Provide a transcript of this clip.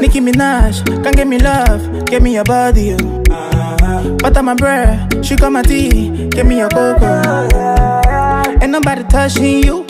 Nicki Minaj, can't give me love, give me your body, oh. Butter my bread, sugar my tea, give me your cocoa. Ain't nobody touching you,